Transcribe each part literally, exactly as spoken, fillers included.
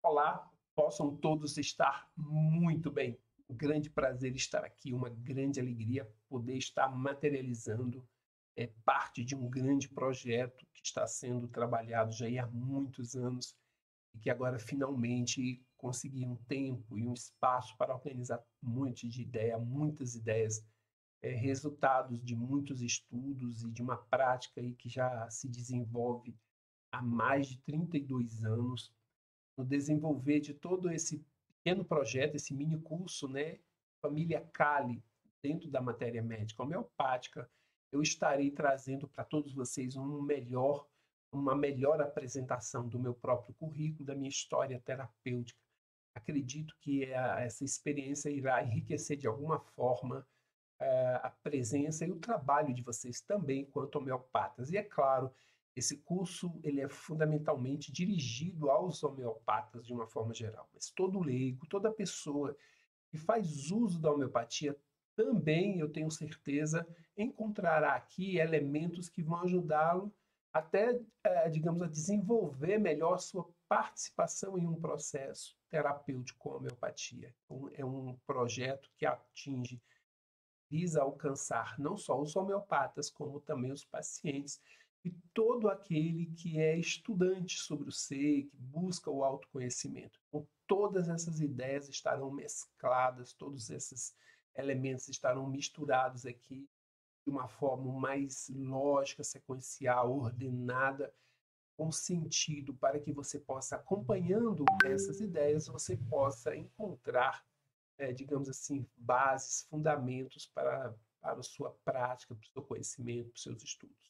Olá, possam todos estar muito bem. Um grande prazer estar aqui, uma grande alegria poder estar materializando é, parte de um grande projeto que está sendo trabalhado já há muitos anos e que agora finalmente consegui um tempo e um espaço para organizar um monte de ideia, muitas ideias, é, resultados de muitos estudos e de uma prática aí que já se desenvolve há mais de trinta e dois anos no desenvolver de todo esse pequeno projeto, esse mini curso, né, Família Cali, dentro da matéria médica homeopática, eu estarei trazendo para todos vocês um melhor, uma melhor apresentação do meu próprio currículo, da minha história terapêutica. Acredito que a, essa experiência irá enriquecer de alguma forma a presença e o trabalho de vocês também enquanto homeopatas. E é claro, esse curso ele é fundamentalmente dirigido aos homeopatas de uma forma geral, mas todo leigo, toda pessoa que faz uso da homeopatia também, eu tenho certeza, encontrará aqui elementos que vão ajudá-lo até, eh, digamos, a desenvolver melhor sua participação em um processo terapêutico com a homeopatia. Então, é um projeto que atinge visa alcançar não só os homeopatas, como também os pacientes e todo aquele que é estudante sobre o ser, que busca o autoconhecimento. Então, todas essas ideias estarão mescladas, todos esses elementos estarão misturados aqui de uma forma mais lógica, sequencial, ordenada, com sentido, para que você possa, acompanhando essas ideias, você possa encontrar é, digamos assim, bases, fundamentos para, para a sua prática, para o seu conhecimento, para os seus estudos.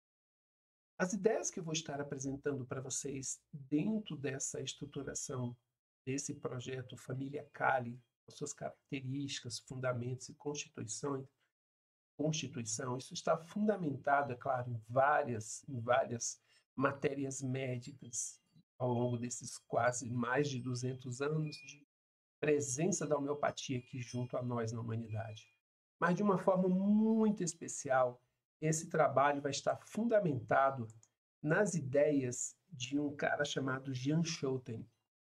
As ideias que eu vou estar apresentando para vocês dentro dessa estruturação desse projeto Família Cali, com suas características, fundamentos e constituição, constituição, isso está fundamentado, é claro, em várias, em várias matérias médicas ao longo desses quase mais de duzentos anos de presença da homeopatia aqui junto a nós na humanidade. Mas de uma forma muito especial, esse trabalho vai estar fundamentado nas ideias de um cara chamado Jean Schouten.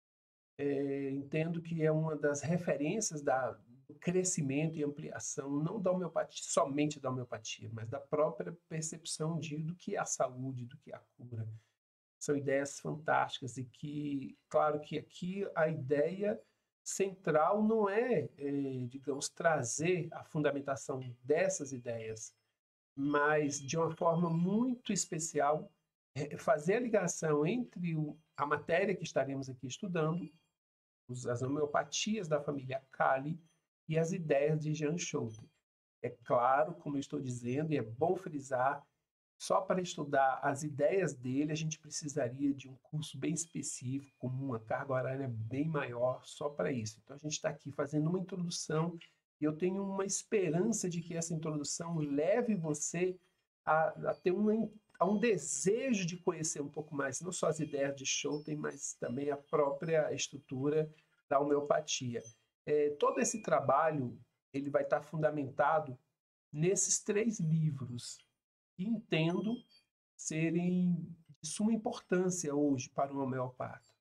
É, entendo que é uma das referências da, do crescimento e ampliação, não da homeopatia, somente da homeopatia, mas da própria percepção de, do que é a saúde, do que é a cura. São ideias fantásticas e que, claro que aqui a ideia central não é, é, digamos, trazer a fundamentação dessas ideias, mas de uma forma muito especial é, fazer a ligação entre o, a matéria que estaremos aqui estudando, os, as homeopatias da família Kali e as ideias de Jean Schouten. É claro, como eu estou dizendo, e é bom frisar, só para estudar as ideias dele, a gente precisaria de um curso bem específico, com uma carga horária bem maior, só para isso. Então, a gente está aqui fazendo uma introdução e eu tenho uma esperança de que essa introdução leve você a, a ter uma, a um desejo de conhecer um pouco mais, não só as ideias de Schouten, mas também a própria estrutura da homeopatia. É, todo esse trabalho ele vai estar fundamentado nesses três livros que entendo serem de suma importância hoje para o homeopata.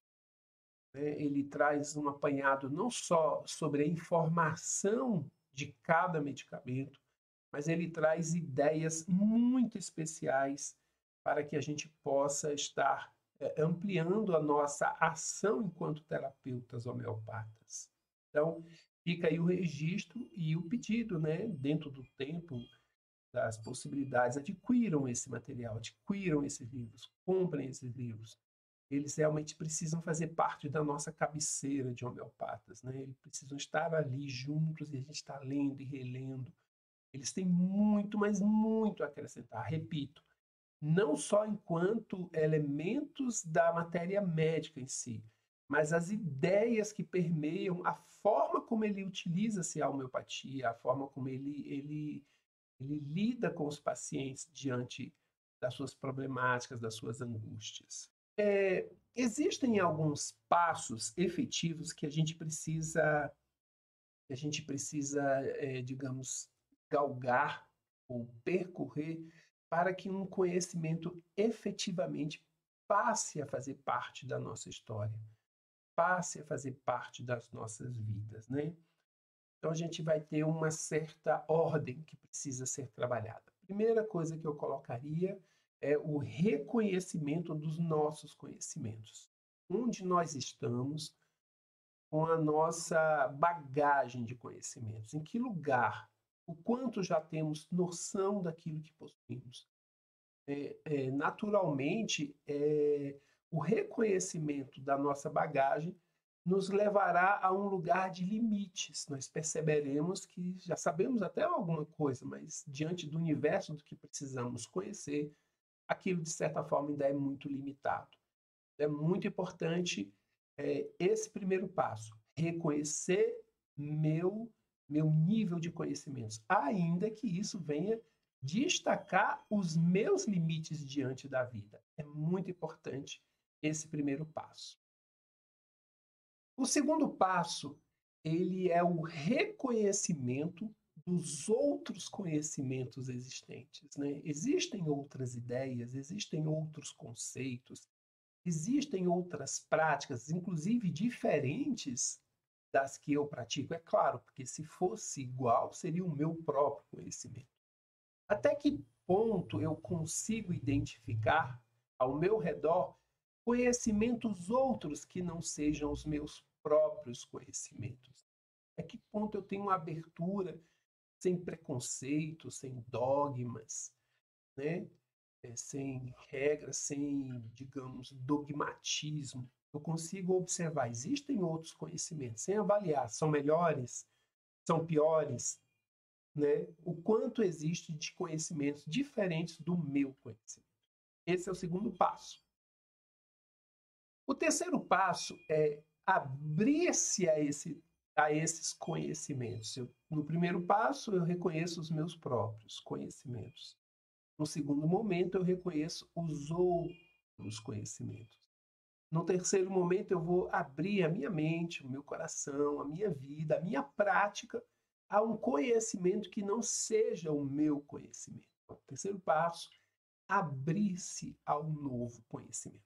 Ele traz um apanhado não só sobre a informação de cada medicamento, mas ele traz ideias muito especiais para que a gente possa estar ampliando a nossa ação enquanto terapeutas homeopatas. Então, fica aí o registro e o pedido, né, dentro do tempo das possibilidades, adquiram esse material, adquiram esses livros, comprem esses livros. Eles realmente precisam fazer parte da nossa cabeceira de homeopatas, né? Eles precisam estar ali juntos e a gente está lendo e relendo. Eles têm muito, mas muito a acrescentar. Repito, não só enquanto elementos da matéria médica em si, mas as ideias que permeiam a forma como ele utiliza-se a homeopatia, a forma como ele, ele ele lida com os pacientes diante das suas problemáticas, das suas angústias. É, existem alguns passos efetivos que a gente precisa, que a gente precisa, é, digamos, galgar ou percorrer para que um conhecimento efetivamente passe a fazer parte da nossa história. passe a fazer parte das nossas vidas, né? Então, a gente vai ter uma certa ordem que precisa ser trabalhada. A primeira coisa que eu colocaria é o reconhecimento dos nossos conhecimentos. Onde nós estamos com a nossa bagagem de conhecimentos? Em que lugar? O quanto já temos noção daquilo que possuímos? É, é, naturalmente, é, o reconhecimento da nossa bagagem nos levará a um lugar de limites. Nós perceberemos que já sabemos até alguma coisa, mas diante do universo do que precisamos conhecer, aquilo de certa forma ainda é muito limitado. É muito importante é, esse primeiro passo, reconhecer meu, meu nível de conhecimentos, ainda que isso venha destacar os meus limites diante da vida. É muito importante esse primeiro passo. O segundo passo, ele é o reconhecimento dos outros conhecimentos existentes, né? Existem outras ideias, existem outros conceitos, existem outras práticas, inclusive diferentes das que eu pratico. É claro, porque se fosse igual, seria o meu próprio conhecimento. Até que ponto eu consigo identificar ao meu redor conhecimentos outros que não sejam os meus próprios conhecimentos? A que ponto eu tenho uma abertura sem preconceito, sem dogmas, né? É, sem regras, sem, digamos, dogmatismo. Eu consigo observar, existem outros conhecimentos, sem avaliar, são melhores, são piores, né? O quanto existe de conhecimentos diferentes do meu conhecimento. Esse é o segundo passo. O terceiro passo é abrir-se a, esse, a esses conhecimentos. Eu, no primeiro passo, eu reconheço os meus próprios conhecimentos. No segundo momento, eu reconheço os outros conhecimentos. No terceiro momento, eu vou abrir a minha mente, o meu coração, a minha vida, a minha prática a um conhecimento que não seja o meu conhecimento. O terceiro passo, abrir-se ao novo conhecimento.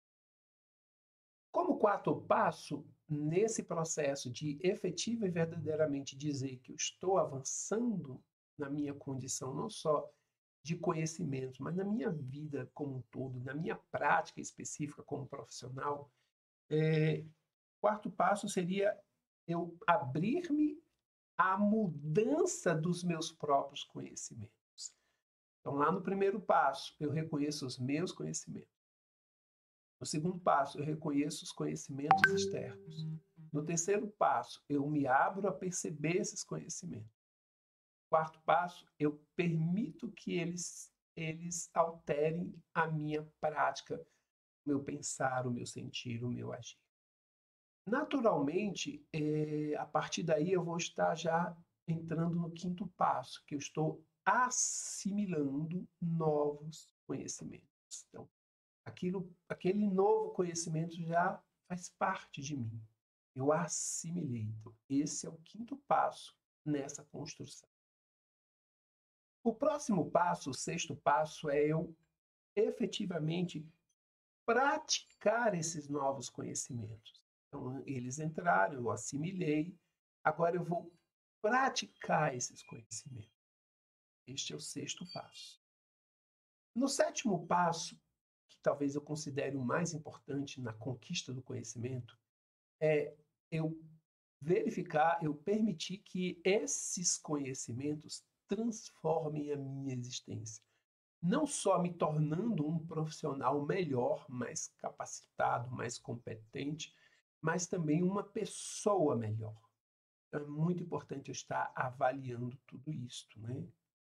Como quarto passo, nesse processo de efetiva e verdadeiramente dizer que eu estou avançando na minha condição, não só de conhecimento, mas na minha vida como um todo, na minha prática específica como profissional, é, o quarto passo seria eu abrir-me à mudança dos meus próprios conhecimentos. Então, lá no primeiro passo, eu reconheço os meus conhecimentos. No segundo passo, eu reconheço os conhecimentos externos. No terceiro passo, eu me abro a perceber esses conhecimentos. No quarto passo, eu permito que eles, eles alterem a minha prática, o meu pensar, o meu sentir, o meu agir. Naturalmente, é, a partir daí eu vou estar já entrando no quinto passo, que eu estou assimilando novos conhecimentos. Então, aquilo, aquele novo conhecimento já faz parte de mim. Eu assimilei. Então, esse é o quinto passo nessa construção. O próximo passo, o sexto passo, é eu efetivamente praticar esses novos conhecimentos. Então, eles entraram, eu assimilei, agora eu vou praticar esses conhecimentos. Este é o sexto passo. No sétimo passo, que talvez eu considere o mais importante na conquista do conhecimento, é eu verificar, eu permitir que esses conhecimentos transformem a minha existência. Não só me tornando um profissional melhor, mais capacitado, mais competente, mas também uma pessoa melhor. Então, é muito importante eu estar avaliando tudo isto, né?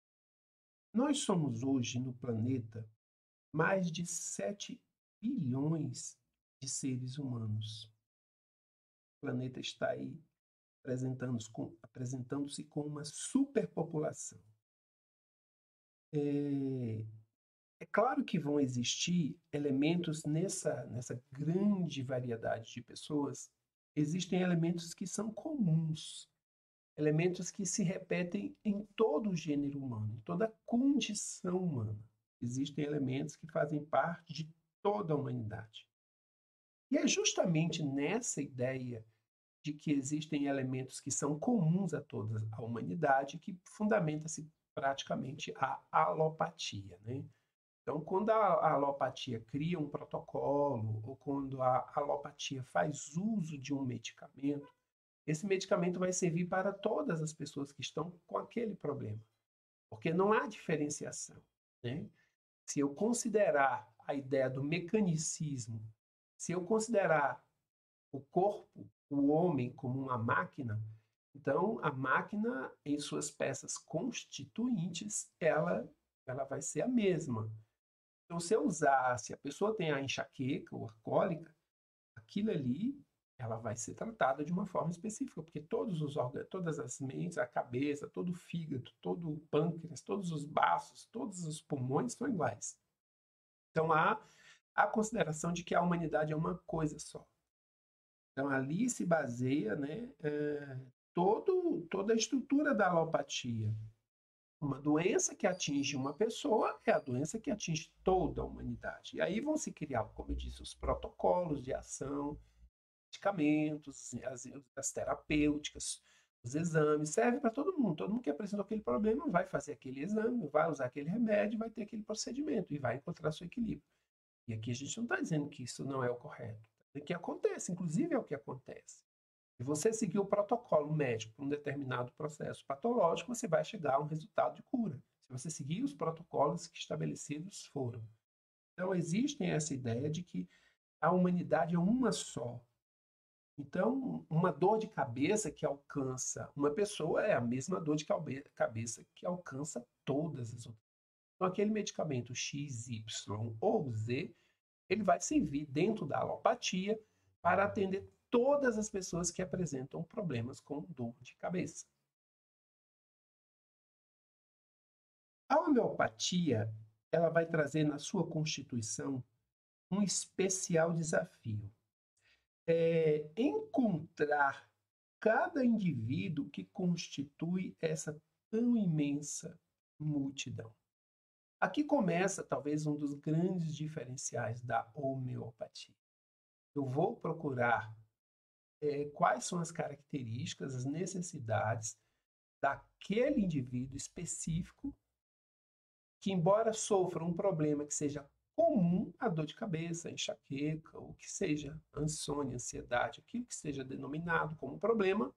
Nós somos hoje no planeta mais de sete bilhões de seres humanos. O planeta está aí apresentando-se com, apresentando-se com uma superpopulação. É, é claro que vão existir elementos nessa, nessa grande variedade de pessoas, existem elementos que são comuns, elementos que se repetem em todo o gênero humano, em toda a condição humana. Existem elementos que fazem parte de toda a humanidade. E é justamente nessa ideia de que existem elementos que são comuns a toda a humanidade que fundamenta-se praticamente a alopatia, né? Então, quando a alopatia cria um protocolo ou quando a alopatia faz uso de um medicamento, esse medicamento vai servir para todas as pessoas que estão com aquele problema, porque não há diferenciação, né? Se eu considerar a ideia do mecanicismo, se eu considerar o corpo, o homem, como uma máquina, então a máquina, em suas peças constituintes, ela, ela vai ser a mesma. Então, se eu usar, se a pessoa tem a enxaqueca ou a cólica, aquilo ali, ela vai ser tratada de uma forma específica, porque todos os órgãos, todas as mentes, a cabeça, todo o fígado, todo o pâncreas, todos os baços, todos os pulmões são iguais. Então, há a consideração de que a humanidade é uma coisa só. Então, ali se baseia, né, é, todo, toda a estrutura da alopatia. Uma doença que atinge uma pessoa é a doença que atinge toda a humanidade. E aí vão se criar, como eu disse, os protocolos de ação, medicamentos, as, as terapêuticas, os exames, serve para todo mundo. Todo mundo que apresentou aquele problema vai fazer aquele exame, vai usar aquele remédio, vai ter aquele procedimento e vai encontrar seu equilíbrio. E aqui a gente não está dizendo que isso não é o correto. É que acontece, inclusive é o que acontece. Se você seguir o protocolo médico para um determinado processo patológico, você vai chegar a um resultado de cura. Se você seguir os protocolos que estabelecidos foram. Então, existe essa ideia de que a humanidade é uma só. Então, uma dor de cabeça que alcança uma pessoa é a mesma dor de cabeça que alcança todas as outras. Então, aquele medicamento X, Y ou Z, ele vai servir dentro da alopatia para atender todas as pessoas que apresentam problemas com dor de cabeça. A homeopatia, ela vai trazer na sua constituição um especial desafio. É encontrar cada indivíduo que constitui essa tão imensa multidão. Aqui começa talvez um dos grandes diferenciais da homeopatia. Eu vou procurar é, quais são as características, as necessidades daquele indivíduo específico que, embora sofra um problema que seja comum à dor de cabeça, enxaqueca, ou que seja insônia, ansiedade, aquilo que seja denominado como problema,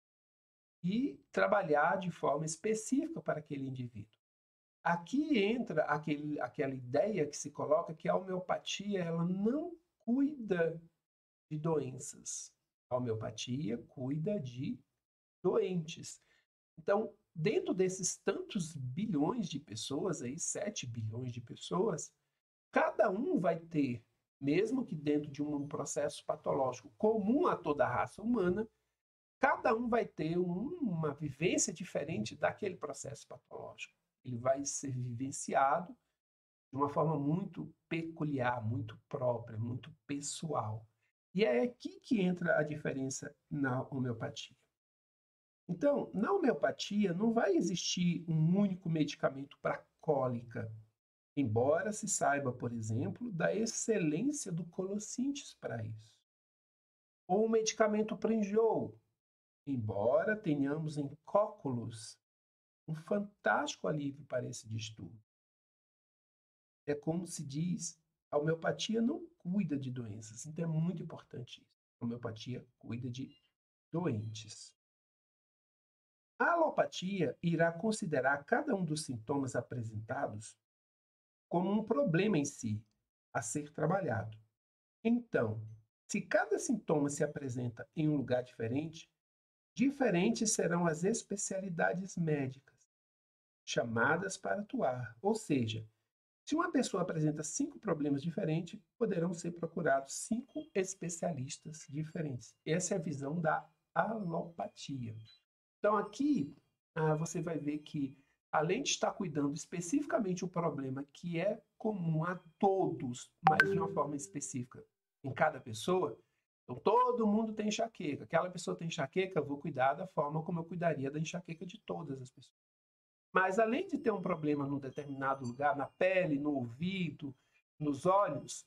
e trabalhar de forma específica para aquele indivíduo. Aqui entra aquele, aquela ideia que se coloca que a homeopatia ela não cuida de doenças. A homeopatia cuida de doentes. Então, dentro desses tantos bilhões de pessoas, aí, sete bilhões de pessoas, cada um vai ter, mesmo que dentro de um processo patológico comum a toda a raça humana, cada um vai ter um, uma vivência diferente daquele processo patológico. Ele vai ser vivenciado de uma forma muito peculiar, muito própria, muito pessoal. E é aqui que entra a diferença na homeopatia. Então, na homeopatia não vai existir um único medicamento para cólica, embora se saiba, por exemplo, da excelência do Colossynthis para isso. Ou um medicamento para enjoo, embora tenhamos em cóculos um fantástico alívio para esse distúrbio. É como se diz, a homeopatia não cuida de doenças, então é muito importante isso. A homeopatia cuida de doentes. A alopatia irá considerar cada um dos sintomas apresentados como um problema em si, a ser trabalhado. Então, se cada sintoma se apresenta em um lugar diferente, diferentes serão as especialidades médicas chamadas para atuar. Ou seja, se uma pessoa apresenta cinco problemas diferentes, poderão ser procurados cinco especialistas diferentes. Essa é a visão da alopatia. Então, aqui ah, você vai ver que, além de estar cuidando especificamente o problema que é comum a todos, mas de uma forma específica em cada pessoa, então todo mundo tem enxaqueca. Aquela pessoa tem enxaqueca, eu vou cuidar da forma como eu cuidaria da enxaqueca de todas as pessoas. Mas, além de ter um problema num determinado lugar, na pele, no ouvido, nos olhos,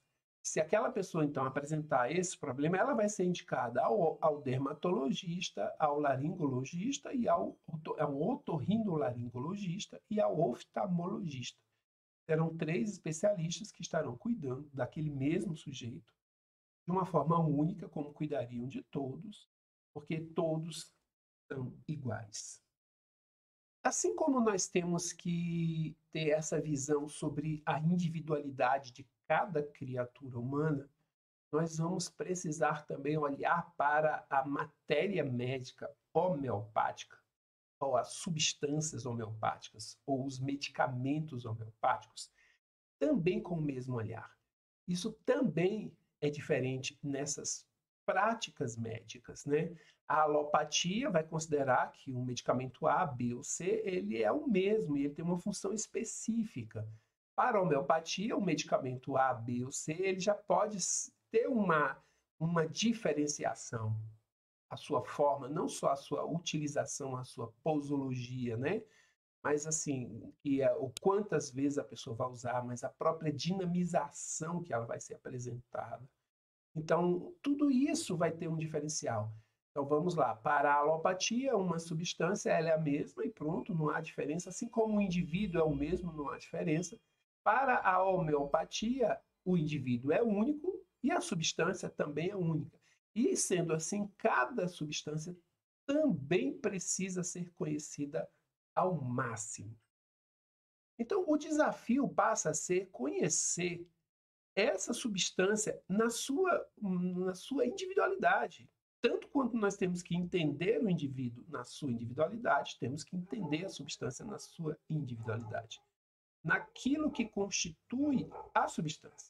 Se aquela pessoa, então, apresentar esse problema, ela vai ser indicada ao, ao dermatologista, ao laringologista e ao, ao otorrinolaringologista e ao oftalmologista. Serão três especialistas que estarão cuidando daquele mesmo sujeito de uma forma única, como cuidariam de todos, porque todos são iguais. Assim como nós temos que ter essa visão sobre a individualidade de cada criatura humana, nós vamos precisar também olhar para a matéria médica homeopática, ou as substâncias homeopáticas, ou os medicamentos homeopáticos, também com o mesmo olhar. Isso também é diferente nessas práticas médicas, né? A alopatia vai considerar que o medicamento A, B ou C, ele é o mesmo e ele tem uma função específica. Para a homeopatia, o medicamento A, B ou C, ele já pode ter uma, uma diferenciação. A sua forma, não só a sua utilização, a sua posologia, né? Mas assim, e a, o quantas vezes a pessoa vai usar, mas a própria dinamização que ela vai ser apresentada. Então, tudo isso vai ter um diferencial. Então, vamos lá. Para a alopatia, uma substância ela é a mesma e pronto, não há diferença. Assim como o indivíduo é o mesmo, não há diferença. Para a homeopatia, o indivíduo é único e a substância também é única. E, sendo assim, cada substância também precisa ser conhecida ao máximo. Então, o desafio passa a ser conhecer essa substância na sua, na sua individualidade. Tanto quanto nós temos que entender o indivíduo na sua individualidade, temos que entender a substância na sua individualidade. Naquilo que constitui a substância.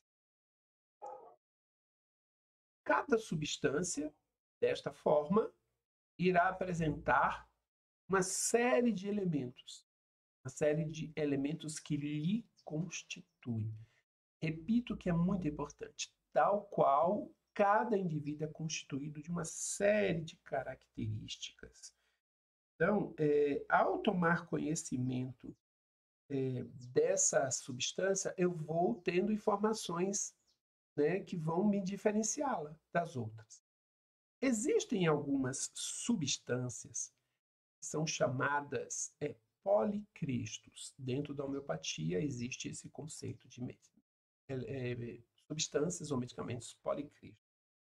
Cada substância, desta forma, irá apresentar uma série de elementos, uma série de elementos que lhe constituem. Repito que é muito importante, tal qual cada indivíduo é constituído de uma série de características. Então, é, ao tomar conhecimento é, dessa substância, eu vou tendo informações, né, que vão me diferenciá-la das outras. Existem algumas substâncias que são chamadas é, policristos. Dentro da homeopatia existe esse conceito de é, é, substâncias ou medicamentos policristos.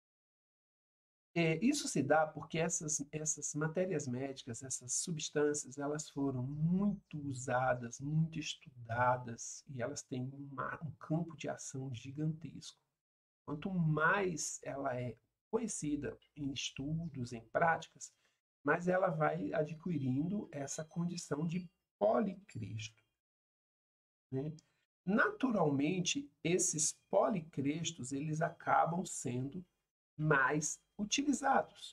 É, isso se dá porque essas, essas matérias médicas, essas substâncias, elas foram muito usadas, muito estudadas e elas têm uma, um campo de ação gigantesco. Quanto mais ela é conhecida em estudos, em práticas, mais ela vai adquirindo essa condição de policristo, né? Naturalmente, esses policrestos, eles acabam sendo mais utilizados.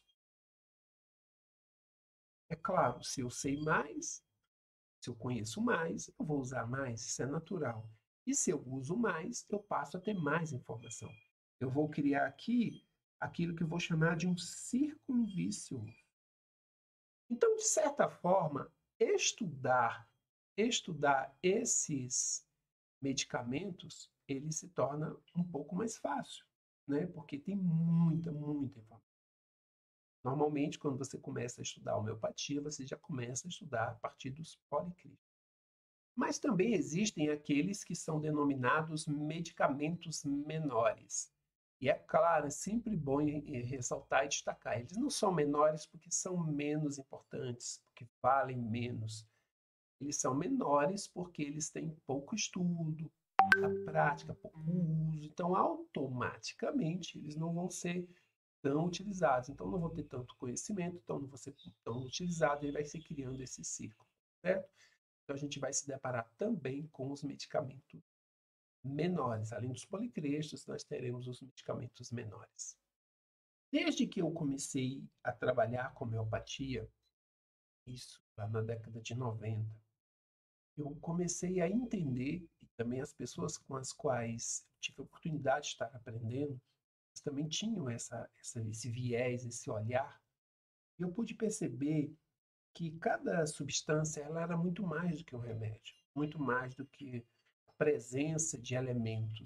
É claro, se eu sei mais, se eu conheço mais, eu vou usar mais, isso é natural. E se eu uso mais, eu passo a ter mais informação. Eu vou criar aqui aquilo que eu vou chamar de um círculo vicioso. Então, de certa forma, estudar, estudar esses medicamentos, ele se torna um pouco mais fácil, né? Porque tem muita, muita informação. Normalmente, quando você começa a estudar homeopatia, você já começa a estudar a partir dos policristos. Mas também existem aqueles que são denominados medicamentos menores. E é claro, é sempre bom ressaltar e destacar. Eles não são menores porque são menos importantes, porque valem menos. Eles são menores porque eles têm pouco estudo, pouca prática, pouco uso. Então, automaticamente, eles não vão ser tão utilizados. Então, não vão ter tanto conhecimento, então não vão ser tão utilizados, e vai se criando esse círculo, certo? Então, a gente vai se deparar também com os medicamentos menores. Além dos policrestos, nós teremos os medicamentos menores. Desde que eu comecei a trabalhar com homeopatia, isso lá na década de noventa, eu comecei a entender, e também as pessoas com as quais tive a oportunidade de estar aprendendo, também tinham essa, essa, esse viés, esse olhar, e eu pude perceber que cada substância ela era muito mais do que um remédio, muito mais do que a presença de elementos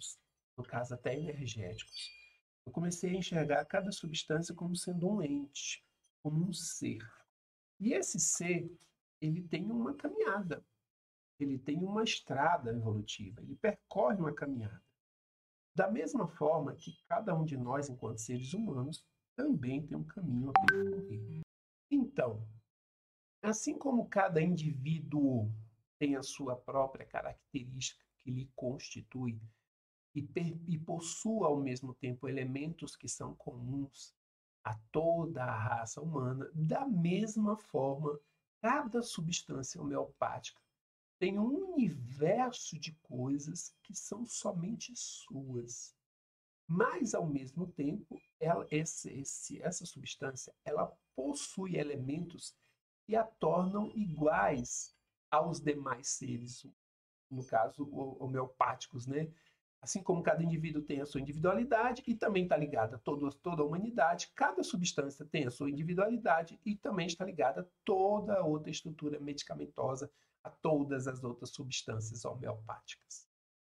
no caso até energéticos. Eu comecei a enxergar cada substância como sendo um ente, como um ser. E esse ser, ele tem uma caminhada, ele tem uma estrada evolutiva, ele percorre uma caminhada. Da mesma forma que cada um de nós, enquanto seres humanos, também tem um caminho a percorrer. Então, assim como cada indivíduo tem a sua própria característica que lhe constitui e, e possui ao mesmo tempo elementos que são comuns a toda a raça humana, da mesma forma, cada substância homeopática tem um universo de coisas que são somente suas. Mas, ao mesmo tempo, ela, esse, esse, essa substância ela possui elementos que a tornam iguais aos demais seres, no caso, homeopáticos, né? Assim como cada indivíduo tem a sua individualidade e também está ligada a todo, toda a humanidade, cada substância tem a sua individualidade e também está ligada a toda a outra estrutura medicamentosa, a todas as outras substâncias homeopáticas.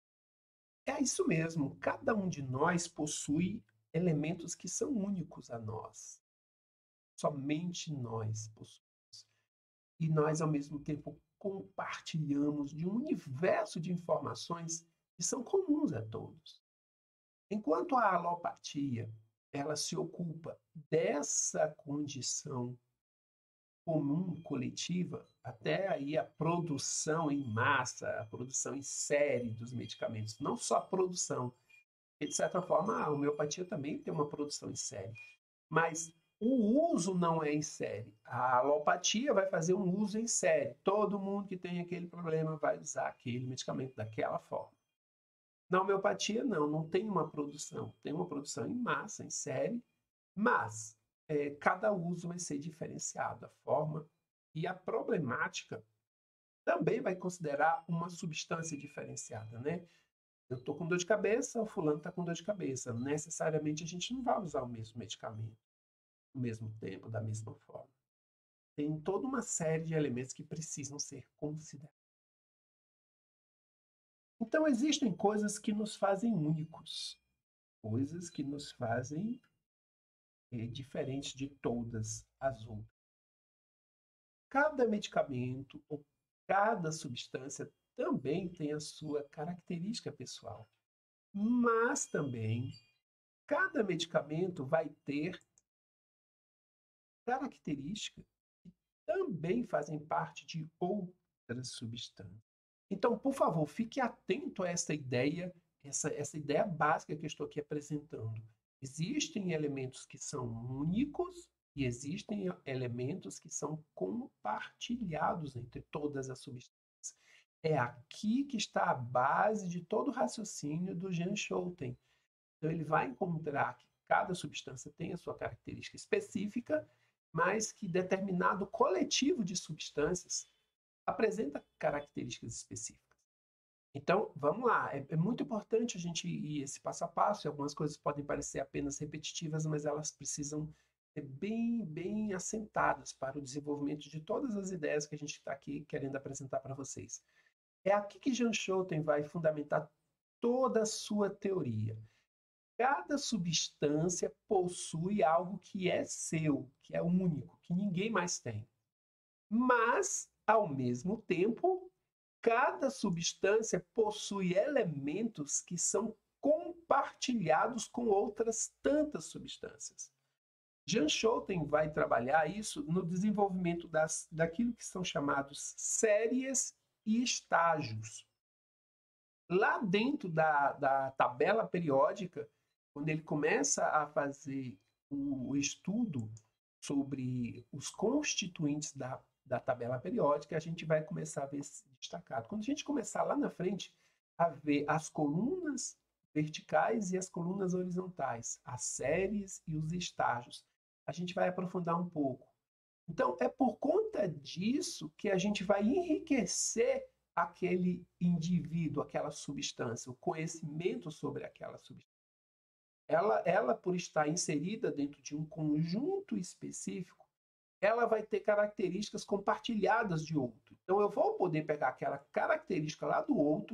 É isso mesmo, cada um de nós possui elementos que são únicos a nós. Somente nós possuímos. E nós, ao mesmo tempo, compartilhamos de um universo de informações que são comuns a todos. Enquanto a alopatia ela se ocupa dessa condição comum, coletiva, até aí a produção em massa, a produção em série dos medicamentos, não só a produção, de certa forma a homeopatia também tem uma produção em série, mas o uso não é em série. A alopatia vai fazer um uso em série. Todo mundo que tem aquele problema vai usar aquele medicamento daquela forma. Na homeopatia, não, não tem uma produção. Tem uma produção em massa, em série, mas é, cada uso vai ser diferenciado. A forma e a problemática também vai considerar uma substância diferenciada, né? Eu estou com dor de cabeça, o fulano está com dor de cabeça. Necessariamente a gente não vai usar o mesmo medicamento ao mesmo tempo, da mesma forma. Tem toda uma série de elementos que precisam ser considerados. Então, existem coisas que nos fazem únicos, coisas que nos fazem é, diferentes de todas as outras. Cada medicamento ou cada substância também tem a sua característica pessoal, mas também cada medicamento vai ter características que também fazem parte de outras substâncias. Então, por favor, fique atento a essa ideia, essa, essa ideia básica que eu estou aqui apresentando. Existem elementos que são únicos e existem elementos que são compartilhados entre todas as substâncias. É aqui que está a base de todo o raciocínio do Jean Schouten. Então, ele vai encontrar que cada substância tem a sua característica específica, mas que determinado coletivo de substâncias apresenta características específicas. Então, vamos lá. É, é muito importante a gente ir esse passo a passo. E algumas coisas podem parecer apenas repetitivas, mas elas precisam ser bem, bem assentadas para o desenvolvimento de todas as ideias que a gente está aqui querendo apresentar para vocês. É aqui que Jean Schouten vai fundamentar toda a sua teoria. Cada substância possui algo que é seu, que é único, que ninguém mais tem. Mas, ao mesmo tempo, cada substância possui elementos que são compartilhados com outras tantas substâncias. Jean Schouten vai trabalhar isso no desenvolvimento das, daquilo que são chamados séries e estágios. Lá dentro da, da tabela periódica, quando ele começa a fazer o, o estudo sobre os constituintes da, da tabela periódica, a gente vai começar a ver esse destacado. Quando a gente começar lá na frente a ver as colunas verticais e as colunas horizontais, as séries e os estágios, a gente vai aprofundar um pouco. Então, é por conta disso que a gente vai enriquecer aquele indivíduo, aquela substância, o conhecimento sobre aquela substância. Ela, ela, por estar inserida dentro de um conjunto específico, ela vai ter características compartilhadas de outro. Então, eu vou poder pegar aquela característica lá do outro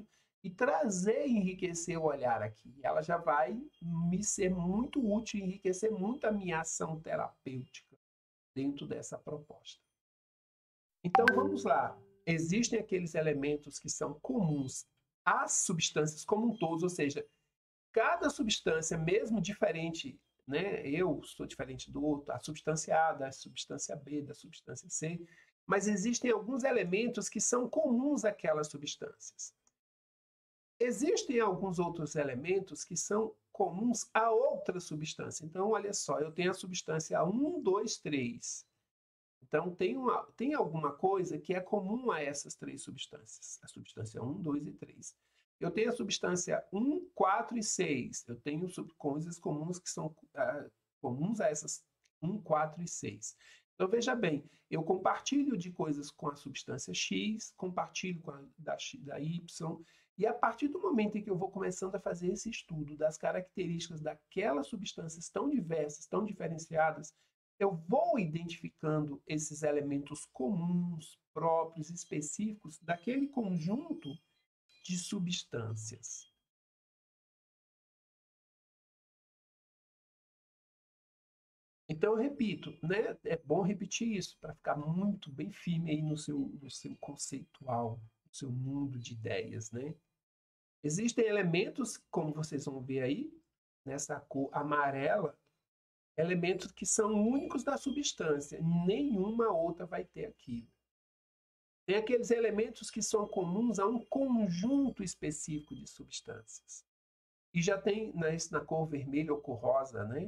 e trazer e enriquecer o olhar aqui. Ela já vai me ser muito útil e enriquecer muito a minha ação terapêutica dentro dessa proposta. Então vamos lá. Existem aqueles elementos que são comuns às substâncias como um todo, ou seja, cada substância, mesmo diferente, né? Eu sou diferente do outro, a substância A, da substância B, da substância C, mas existem alguns elementos que são comuns àquelas substâncias. Existem alguns outros elementos que são comuns a outra substância. Então, olha só, eu tenho a substância um, dois, três. Então, tem, uma, tem alguma coisa que é comum a essas três substâncias. A substância um, dois e três. Eu tenho a substância um, quatro e seis. Eu tenho coisas comuns que são uh, comuns a essas um, quatro e seis. Então, veja bem, eu compartilho de coisas com a substância X, compartilho com a da, da Y, e a partir do momento em que eu vou começando a fazer esse estudo das características daquelas substâncias tão diversas, tão diferenciadas, eu vou identificando esses elementos comuns, próprios, específicos daquele conjunto de substâncias. Então, eu repito, né? É bom repetir isso para ficar muito bem firme aí no seu, no seu conceitual, no seu mundo de ideias, né? Existem elementos, como vocês vão ver aí, nessa cor amarela, elementos que são únicos da substância, nenhuma outra vai ter aquilo. Tem aqueles elementos que são comuns a um conjunto específico de substâncias. E já tem na, na cor vermelha ou cor rosa, né?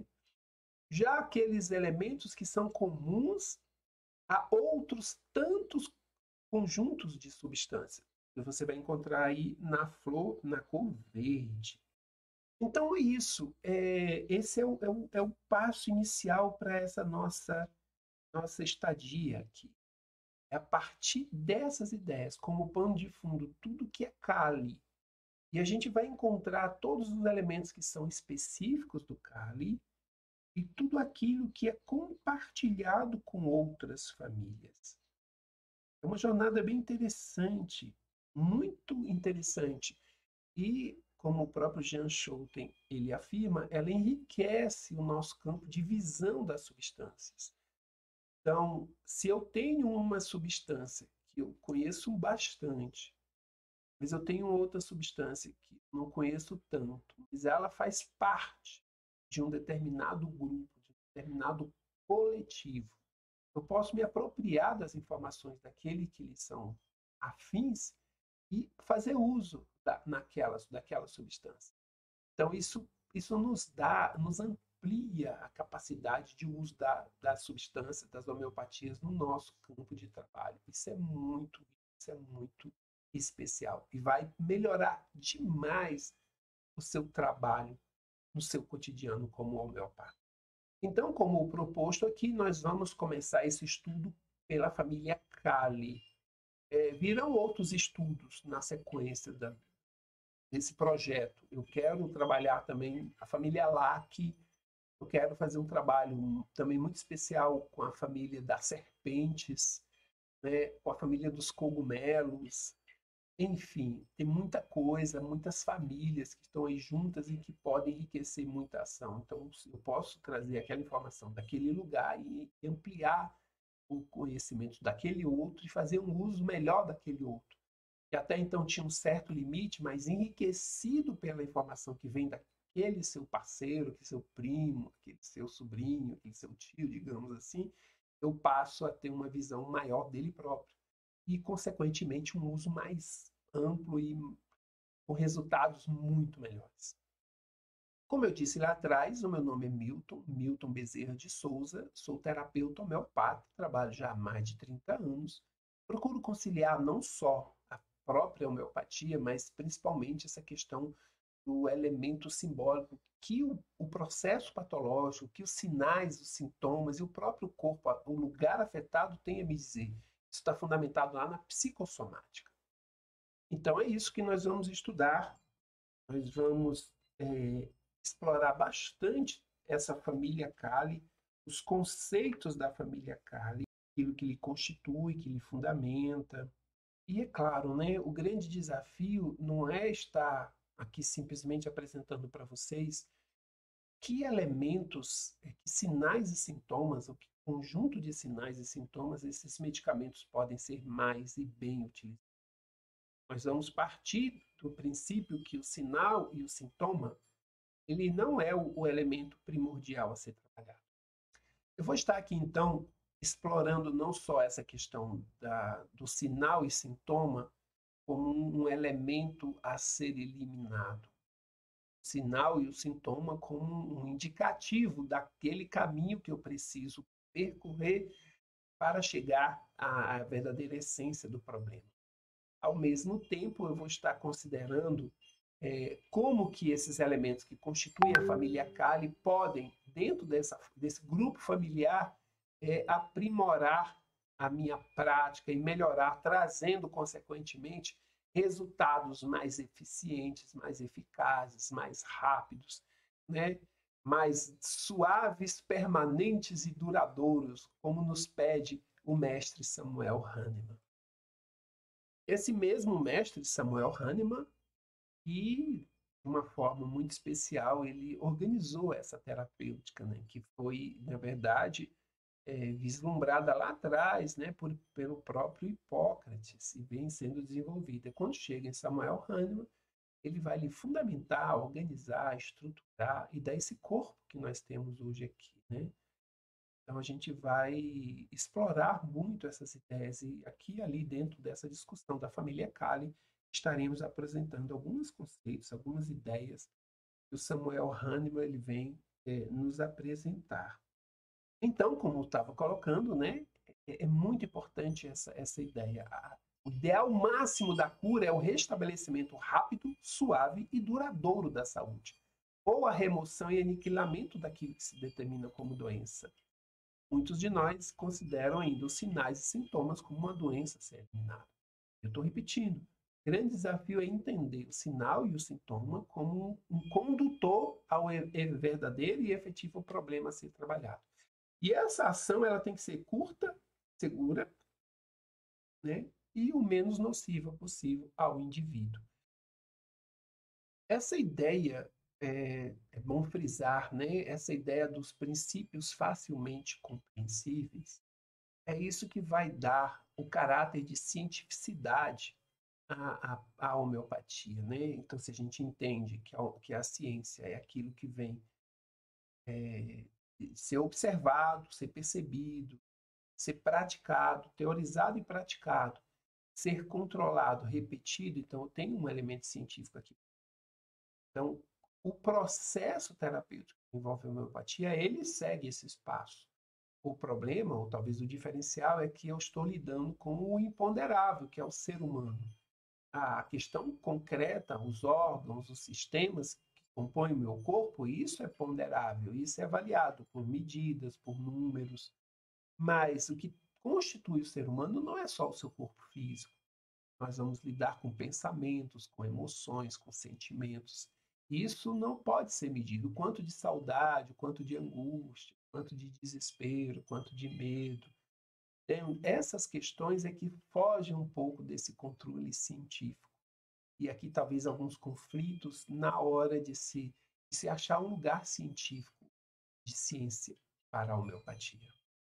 Já aqueles elementos que são comuns a outros tantos conjuntos de substâncias. Que você vai encontrar aí na flor, na cor verde. Então é isso. É, esse é o, é, o, é o passo inicial para essa nossa, nossa estadia aqui. É a partir dessas ideias, como pano de fundo, tudo que é Kali. E a gente vai encontrar todos os elementos que são específicos do Kali e tudo aquilo que é compartilhado com outras famílias. É uma jornada bem interessante, muito interessante. E, como o próprio Jean Schouten ele afirma, ela enriquece o nosso campo de visão das substâncias. Então, se eu tenho uma substância que eu conheço bastante, mas eu tenho outra substância que não conheço tanto, mas ela faz parte de um determinado grupo, de um determinado coletivo, eu posso me apropriar das informações daquele que lhes são afins e fazer uso da, naquelas, daquela substância. Então, isso, isso nos dá, nos amplia a capacidade de uso da, da substância, das homeopatias no nosso campo de trabalho. Isso é muito, isso é muito especial e vai melhorar demais o seu trabalho no seu cotidiano como homeopata. Então, como proposto aqui, nós vamos começar esse estudo pela família Kali. É, virão outros estudos na sequência da, desse projeto. Eu quero trabalhar também a família Laki, eu quero fazer um trabalho também muito especial com a família das serpentes, né, com a família dos cogumelos. Enfim, tem muita coisa, muitas famílias que estão aí juntas e que podem enriquecer muita ação. Então, eu posso trazer aquela informação daquele lugar e ampliar o conhecimento daquele outro e fazer um uso melhor daquele outro. Que até então tinha um certo limite, mas enriquecido pela informação que vem daquele seu parceiro, aquele seu primo, aquele seu sobrinho, aquele seu tio, digamos assim, eu passo a ter uma visão maior dele próprio e, consequentemente, um uso mais amplo e com resultados muito melhores. Como eu disse lá atrás, o meu nome é Milton, Milton Bezerra de Souza, sou terapeuta homeopata, trabalho já há mais de trinta anos, procuro conciliar não só a própria homeopatia, mas principalmente essa questão do elemento simbólico que o, o processo patológico, que os sinais, os sintomas e o próprio corpo, o lugar afetado tem a me dizer. Isso está fundamentado lá na psicossomática. Então é isso que nós vamos estudar. Nós vamos é, explorar bastante essa família Kali, os conceitos da família Kali, aquilo que lhe constitui, que lhe fundamenta, E é claro, né, o grande desafio não é estar aqui simplesmente apresentando para vocês que elementos, eh, que sinais e sintomas, ou que conjunto de sinais e sintomas esses medicamentos podem ser mais e bem utilizados. Nós vamos partir do princípio que o sinal e o sintoma, ele não é o, o elemento primordial a ser trabalhado. Eu vou estar aqui, então, explorando não só essa questão da, do sinal e sintoma como um, um elemento a ser eliminado. O sinal e o sintoma como um indicativo daquele caminho que eu preciso percorrer para chegar à, à verdadeira essência do problema. Ao mesmo tempo, eu vou estar considerando é, como que esses elementos que constituem a família Kali podem, dentro dessa, desse grupo familiar, é, aprimorar a minha prática e melhorar, trazendo, consequentemente, resultados mais eficientes, mais eficazes, mais rápidos, né? Mais suaves, permanentes e duradouros, como nos pede o mestre Samuel Hahnemann. Esse mesmo mestre Samuel Hahnemann, e de uma forma muito especial, ele organizou essa terapêutica, né, que foi, na verdade, é, vislumbrada lá atrás, né, por, pelo próprio Hipócrates e vem sendo desenvolvida. Quando chega em Samuel Hahnemann, ele vai lhe fundamentar, organizar, estruturar e dar esse corpo que nós temos hoje aqui, né? Então a gente vai explorar muito essas ideias e aqui e ali dentro dessa discussão da família Kali estaremos apresentando alguns conceitos, algumas ideias que o Samuel Hahnemann ele vem é, nos apresentar. Então, como eu estava colocando, né, é, é muito importante essa, essa ideia. O ideal máximo da cura é o restabelecimento rápido, suave e duradouro da saúde, ou a remoção e aniquilamento daquilo que se determina como doença. Muitos de nós consideram ainda os sinais e sintomas como uma doença a ser eliminada. Eu estou repetindo. O grande desafio é entender o sinal e o sintoma como um condutor ao verdadeiro e efetivo problema a ser trabalhado. E essa ação ela tem que ser curta, segura, né? E o menos nociva possível ao indivíduo. Essa ideia, é, é bom frisar, né? Essa ideia dos princípios facilmente compreensíveis, é isso que vai dar o caráter de cientificidade à, à, à homeopatia, né? Então, se a gente entende que a, que a ciência é aquilo que vem é, ser observado, ser percebido, ser praticado, teorizado e praticado, ser controlado, repetido, então tem um elemento científico aqui. Então, o processo terapêutico que envolve a homeopatia, ele segue esse espaço. O problema, ou talvez o diferencial, é que eu estou lidando com o imponderável, que é o ser humano. A questão concreta, os órgãos, os sistemas que compõem o meu corpo, isso é ponderável, isso é avaliado por medidas, por números. Mas o que constitui o ser humano não é só o seu corpo físico. Nós vamos lidar com pensamentos, com emoções, com sentimentos. Isso não pode ser medido. Quanto de saudade, quanto de angústia, quanto de desespero, quanto de medo. Então, essas questões é que fogem um pouco desse controle científico. E aqui talvez alguns conflitos na hora de se, de se achar um lugar científico de ciência para a homeopatia.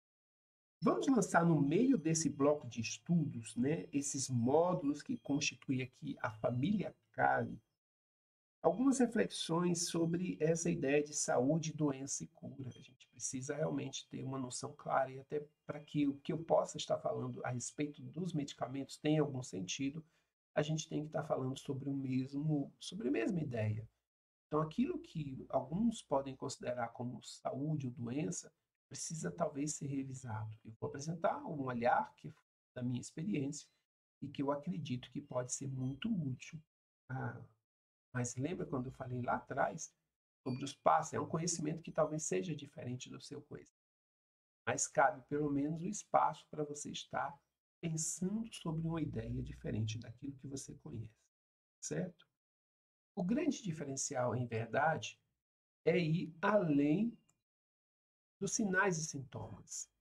Vamos lançar no meio desse bloco de estudos, né, esses módulos que constituem aqui a família Kali, algumas reflexões sobre essa ideia de saúde, doença e cura. A gente precisa realmente ter uma noção clara e até para que o que eu possa estar falando a respeito dos medicamentos tenha algum sentido, a gente tem que estar falando sobre o mesmo, sobre a mesma ideia. Então, aquilo que alguns podem considerar como saúde ou doença precisa talvez ser revisado. Eu vou apresentar um olhar que da minha experiência e que eu acredito que pode ser muito útil. Ah, mas lembra quando eu falei lá atrás sobre os passos? É um conhecimento que talvez seja diferente do seu conhecimento, mas cabe pelo menos o espaço para você estar pensando sobre uma ideia diferente daquilo que você conhece, certo? O grande diferencial, em verdade, é ir além dos sinais e sintomas.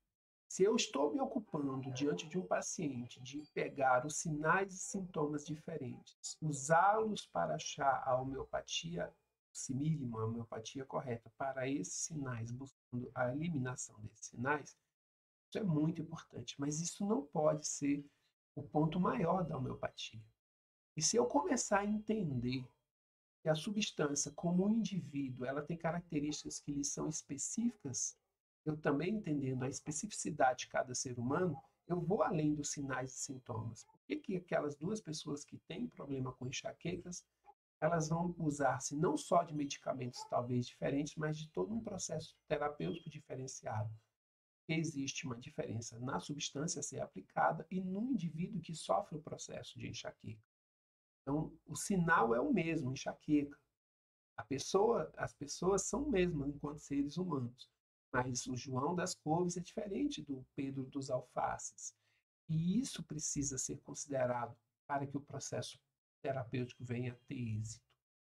Se eu estou me ocupando diante de um paciente de pegar os sinais e sintomas diferentes, usá-los para achar a homeopatia simílima, a homeopatia correta para esses sinais, buscando a eliminação desses sinais, isso é muito importante, mas isso não pode ser o ponto maior da homeopatia. E se eu começar a entender que a substância, como um indivíduo, ela tem características que lhe são específicas, eu também entendendo a especificidade de cada ser humano, eu vou além dos sinais e sintomas. Por que, que aquelas duas pessoas que têm problema com enxaquecas, elas vão usar-se não só de medicamentos talvez diferentes, mas de todo um processo terapêutico diferenciado? Existe uma diferença na substância a ser aplicada e no indivíduo que sofre o processo de enxaqueca. Então, o sinal é o mesmo, enxaqueca. A pessoa, as pessoas são mesmas enquanto seres humanos, mas o João das Couves é diferente do Pedro dos Alfaces. E isso precisa ser considerado para que o processo terapêutico venha a ter êxito.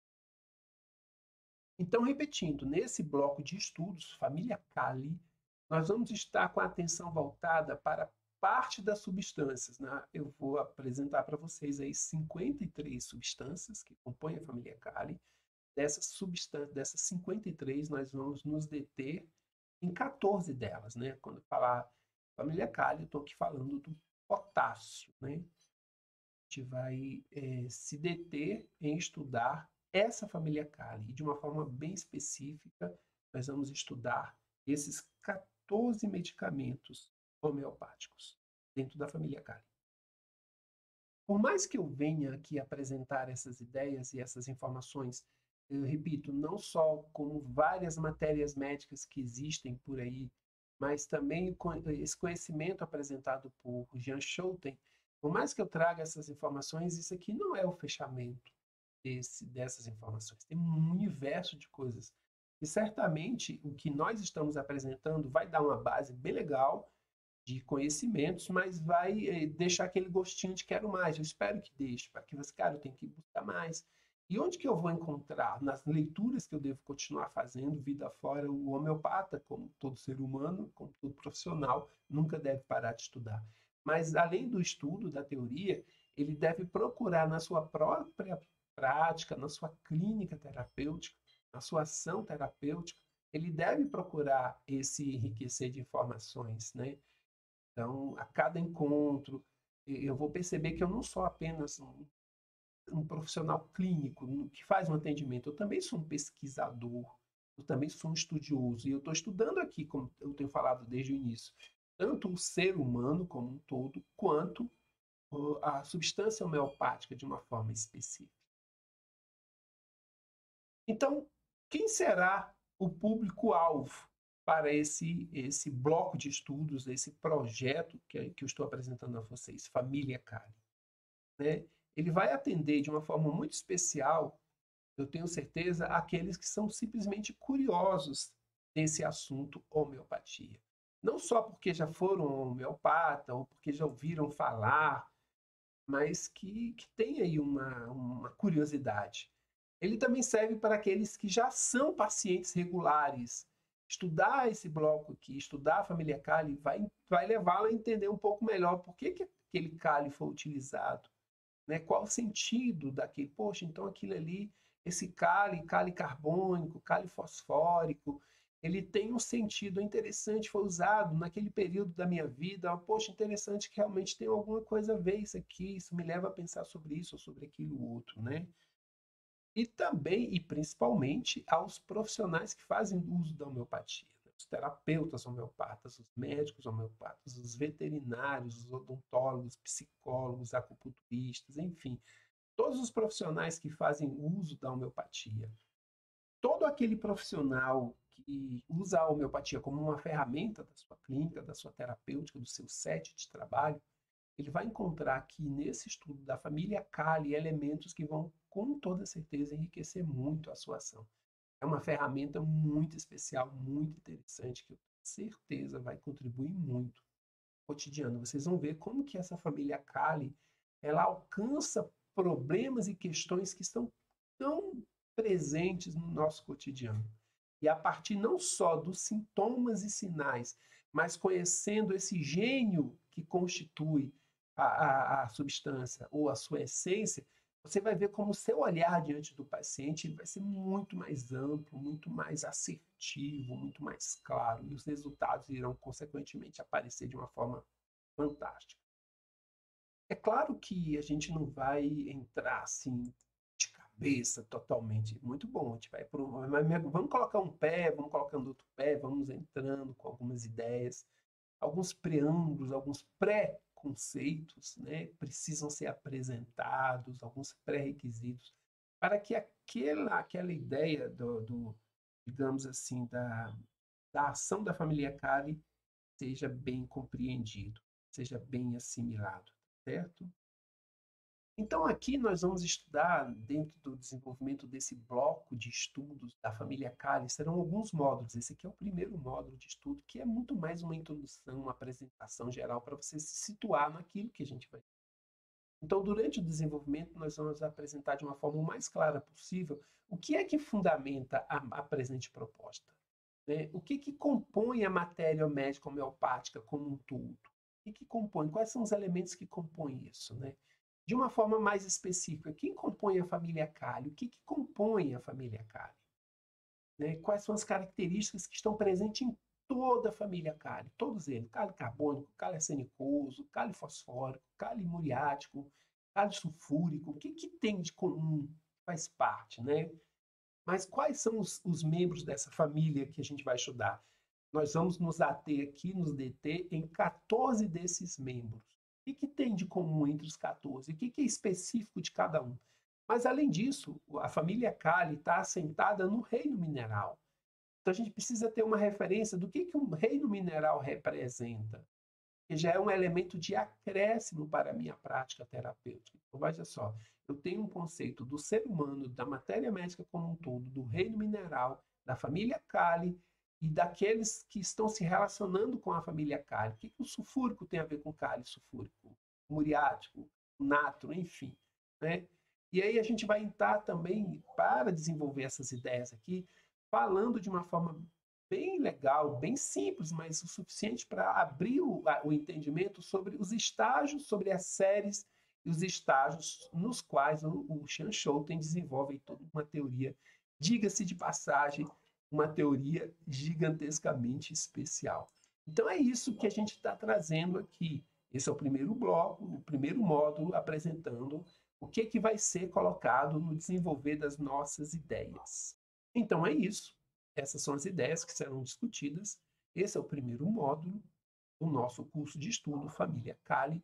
Então, repetindo, nesse bloco de estudos, família Kali, nós vamos estar com a atenção voltada para parte das substâncias, né? Eu vou apresentar para vocês aí cinquenta e três substâncias que compõem a família Kali. Dessas substâncias, dessas cinquenta e três, nós vamos nos deter em quatorze delas, né? Quando eu falar família Kali, eu estou aqui falando do potássio, né? A gente vai é, se deter em estudar essa família Kali. E de uma forma bem específica, nós vamos estudar esses quatorze medicamentos homeopáticos dentro da família Kali. Por mais que eu venha aqui apresentar essas ideias e essas informações, eu repito, não só como várias matérias médicas que existem por aí, mas também esse conhecimento apresentado por Jean Schouten, por mais que eu traga essas informações, isso aqui não é o fechamento desse, dessas informações. Tem um universo de coisas. E certamente o que nós estamos apresentando vai dar uma base bem legal de conhecimentos, mas vai eh, deixar aquele gostinho de quero mais. Eu espero que deixe, para que você, cara, eu tenho que buscar mais. E onde que eu vou encontrar? Nas leituras que eu devo continuar fazendo, vida fora, o homeopata, como todo ser humano, como todo profissional, nunca deve parar de estudar. Mas, além do estudo, da teoria, ele deve procurar na sua própria prática, na sua clínica terapêutica, na sua ação terapêutica, ele deve procurar esse enriquecer de informações, né? Então, a cada encontro, eu vou perceber que eu não sou apenas um, um profissional clínico que faz um atendimento, eu também sou um pesquisador, eu também sou um estudioso, e eu estou estudando aqui, como eu tenho falado desde o início, tanto o ser humano como um todo, quanto a substância homeopática de uma forma específica. Então, quem será o público-alvo para esse, esse bloco de estudos, esse projeto que, que eu estou apresentando a vocês, Família Kali? Né? Ele vai atender de uma forma muito especial, eu tenho certeza, aqueles que são simplesmente curiosos desse assunto homeopatia. Não só porque já foram homeopata ou porque já ouviram falar, mas que, que tem aí uma, uma curiosidade. Ele também serve para aqueles que já são pacientes regulares. Estudar esse bloco aqui, estudar a família Kali, vai, vai levá-lo a entender um pouco melhor por que, que aquele Kali foi utilizado. Né? Qual o sentido daquele? Poxa, então aquilo ali, esse Kali, Kali carbônico, Kali fosfórico, ele tem um sentido interessante, foi usado naquele período da minha vida. Poxa, interessante que realmente tem alguma coisa a ver isso aqui, isso me leva a pensar sobre isso ou sobre aquilo outro, né? E também, e principalmente, aos profissionais que fazem uso da homeopatia. Né? Os terapeutas homeopatas, os médicos homeopatas, os veterinários, os odontólogos, psicólogos, acupunturistas, enfim. Todos os profissionais que fazem uso da homeopatia. Todo aquele profissional que usa a homeopatia como uma ferramenta da sua clínica, da sua terapêutica, do seu set de trabalho, ele vai encontrar aqui nesse estudo da família Kali elementos que vão, com toda certeza, enriquecer muito a sua ação. É uma ferramenta muito especial, muito interessante, que eu tenho certeza vai contribuir muito no cotidiano. Vocês vão ver como que essa família Kali, ela alcança problemas e questões que estão tão presentes no nosso cotidiano. e a partir não só dos sintomas e sinais, mas conhecendo esse gênio que constitui a, a, a substância ou a sua essência, você vai ver como o seu olhar diante do paciente vai ser muito mais amplo, muito mais assertivo, muito mais claro, e os resultados irão, consequentemente, aparecer de uma forma fantástica. É claro que a gente não vai entrar assim de cabeça totalmente. Muito bom, a gente vai por um, vamos colocar um pé, vamos colocando outro pé, vamos entrando com algumas ideias, alguns preâmbulos, alguns pré-conceitos, né, precisam ser apresentados, alguns pré-requisitos, para que aquela, aquela ideia do, do digamos assim, da, da ação da família Cali seja bem compreendido, seja bem assimilado, certo? Então, aqui nós vamos estudar, dentro do desenvolvimento desse bloco de estudos da família Cali, serão alguns módulos. Esse aqui é o primeiro módulo de estudo, que é muito mais uma introdução, uma apresentação geral para você se situar naquilo que a gente vai. Então, durante o desenvolvimento, nós vamos apresentar de uma forma o mais clara possível o que é que fundamenta a, a presente proposta. Né? O que, que compõe a matéria médica homeopática como um todo? O que, que compõe? Quais são os elementos que compõem isso? Né? De uma forma mais específica, quem compõe a família Cali? O que, que compõe a família Cali? Né? Quais são as características que estão presentes em toda a família Cali? Todos eles: cali carbônico, cali arsenicoso, cali fosfórico, cali muriático, cali sulfúrico. O que, que tem de comum? Faz parte, né? Mas quais são os, os membros dessa família que a gente vai estudar? Nós vamos nos ater aqui, nos deter em quatorze desses membros. O que, que tem de comum entre os quatorze? O que, que é específico de cada um? Mas, além disso, a família Cali está assentada no reino mineral. Então, a gente precisa ter uma referência do que, que um reino mineral representa, que já é um elemento de acréscimo para a minha prática terapêutica. Então, veja só, eu tenho um conceito do ser humano, da matéria médica como um todo, do reino mineral, da família Cali e daqueles que estão se relacionando com a família Cali. O que, que o sulfúrico tem a ver com Cali sulfúrico? Muriático, natro, enfim. Né? E aí a gente vai entrar também, para desenvolver essas ideias aqui, falando de uma forma bem legal, bem simples, mas o suficiente para abrir o, o entendimento sobre os estágios, sobre as séries e os estágios nos quais o, o Chan Shouten desenvolve toda uma teoria, diga-se de passagem, uma teoria gigantescamente especial. Então é isso que a gente está trazendo aqui. Esse é o primeiro bloco, o primeiro módulo, apresentando o que, que vai ser colocado no desenvolver das nossas ideias. Então é isso. Essas são as ideias que serão discutidas. Esse é o primeiro módulo do nosso curso de estudo Família Cali.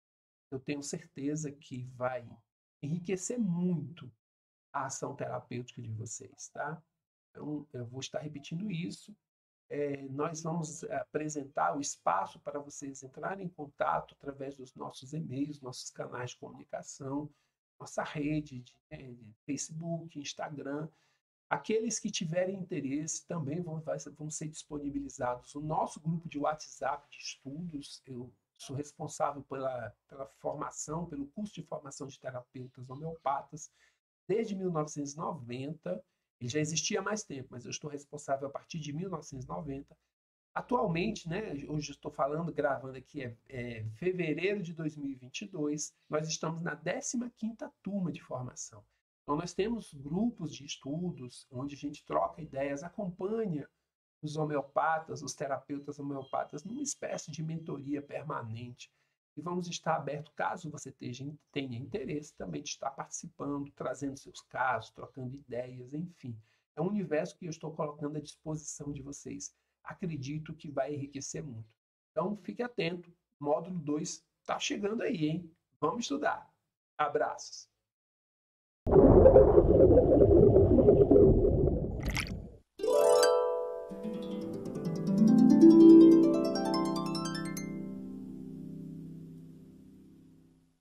Eu tenho certeza que vai enriquecer muito a ação terapêutica de vocês, tá? Então, eu vou estar repetindo isso. É, nós vamos apresentar o espaço para vocês entrarem em contato através dos nossos e-mails, nossos canais de comunicação, nossa rede de, de Facebook, Instagram. Aqueles que tiverem interesse também vão, vão ser disponibilizados. O nosso grupo de WhatsApp de estudos, eu sou responsável pela, pela formação, pelo curso de formação de terapeutas homeopatas desde mil novecentos e noventa. Ele já existia há mais tempo, mas eu estou responsável a partir de mil novecentos e noventa. Atualmente, né, hoje estou falando, gravando aqui, é, é fevereiro de dois mil e vinte e dois, nós estamos na décima quinta turma de formação. Então, nós temos grupos de estudos onde a gente troca ideias, acompanha os homeopatas, os terapeutas homeopatas, numa espécie de mentoria permanente. E vamos estar abertos, caso você tenha interesse, também de estar participando, trazendo seus casos, trocando ideias, enfim. É um universo que eu estou colocando à disposição de vocês. Acredito que vai enriquecer muito. Então, fique atento. Módulo dois está chegando aí, hein? Vamos estudar. Abraços.